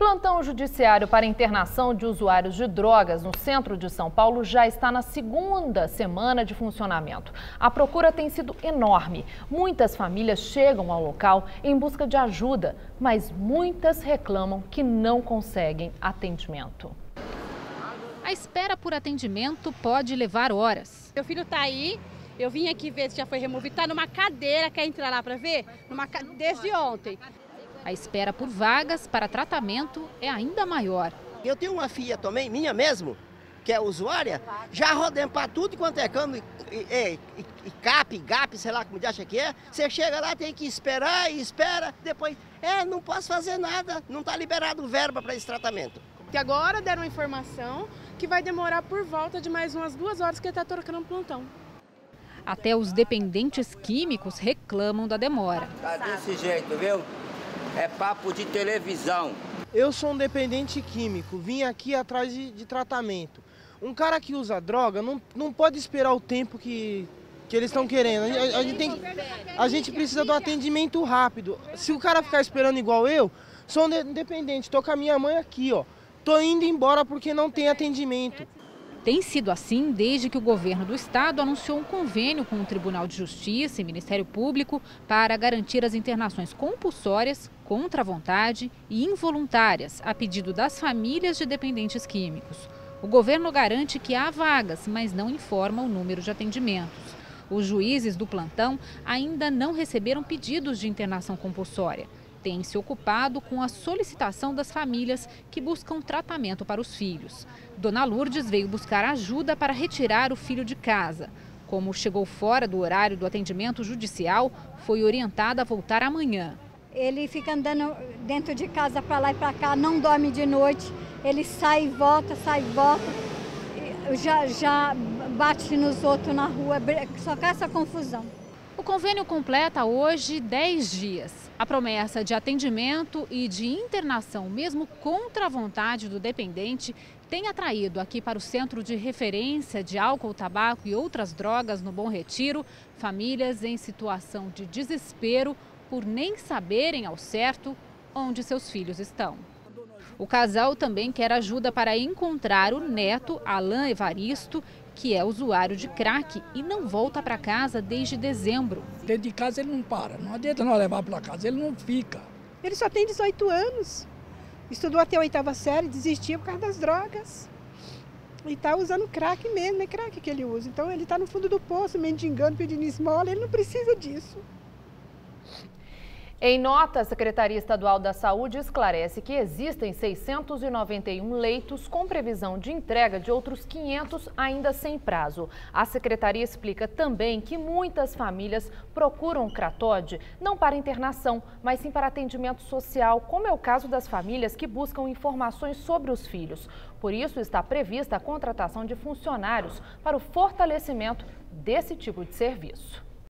Plantão judiciário para internação de usuários de drogas no centro de São Paulo já está na segunda semana de funcionamento. A procura tem sido enorme. Muitas famílias chegam ao local em busca de ajuda, mas muitas reclamam que não conseguem atendimento. A espera por atendimento pode levar horas. Meu filho está aí, eu vim aqui ver se já foi removido, está numa cadeira, quer entrar lá para ver? Desde ontem. A espera por vagas para tratamento é ainda maior. Eu tenho uma filha também, minha mesmo, que é usuária, já rodando para tudo quanto é cano, GAP, sei lá como acha que é. Você chega lá, tem que esperar e espera, depois, não posso fazer nada, não está liberado verba para esse tratamento. Que agora deram informação que vai demorar por volta de mais umas 2 horas que ele está trocando um plantão. Até os dependentes químicos reclamam da demora. Tá desse jeito, viu? É papo de televisão. Eu sou um dependente químico, vim aqui atrás de tratamento. Um cara que usa droga não pode esperar o tempo que eles estão querendo. A gente precisa do atendimento rápido. Se o cara ficar esperando igual eu, sou um dependente, tô com a minha mãe aqui, ó. Tô indo embora porque não tem atendimento. Tem sido assim desde que o governo do estado anunciou um convênio com o Tribunal de Justiça e Ministério Público para garantir as internações compulsórias, contra a vontade e involuntárias, a pedido das famílias de dependentes químicos. O governo garante que há vagas, mas não informa o número de atendimentos. Os juízes do plantão ainda não receberam pedidos de internação compulsória. Tem se ocupado com a solicitação das famílias que buscam tratamento para os filhos. Dona Lourdes veio buscar ajuda para retirar o filho de casa. Como chegou fora do horário do atendimento judicial, foi orientada a voltar amanhã. Ele fica andando dentro de casa para lá e para cá, não dorme de noite. Ele sai e volta, já bate nos outros na rua, só com essa confusão. O convênio completa hoje 10 dias. A promessa de atendimento e de internação, mesmo contra a vontade do dependente, tem atraído aqui para o Centro de Referência de Álcool, Tabaco e Outras Drogas no Bom Retiro famílias em situação de desespero por nem saberem ao certo onde seus filhos estão. O casal também quer ajuda para encontrar o neto, Alain Evaristo, que é usuário de crack e não volta para casa desde dezembro. Dentro de casa ele não para, não adianta nós levar para casa, ele não fica. Ele só tem 18 anos, estudou até a 8ª série, desistiu por causa das drogas. E está usando crack mesmo, é crack que ele usa. Então ele está no fundo do poço, mendigando, pedindo esmola, ele não precisa disso. Em nota, a Secretaria Estadual da Saúde esclarece que existem 691 leitos com previsão de entrega de outros 500 ainda sem prazo. A Secretaria explica também que muitas famílias procuram o Cratode não para internação, mas sim para atendimento social, como é o caso das famílias que buscam informações sobre os filhos. Por isso, está prevista a contratação de funcionários para o fortalecimento desse tipo de serviço.